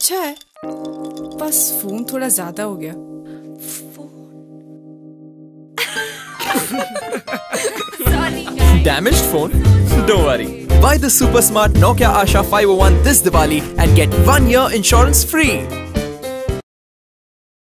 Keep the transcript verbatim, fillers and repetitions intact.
अच्छा है, बस फोन थोड़ा ज्यादा हो गया। Damaged phone? Don't worry. Buy the super smart Nokia Asha five oh one this Diwali and get one year insurance free.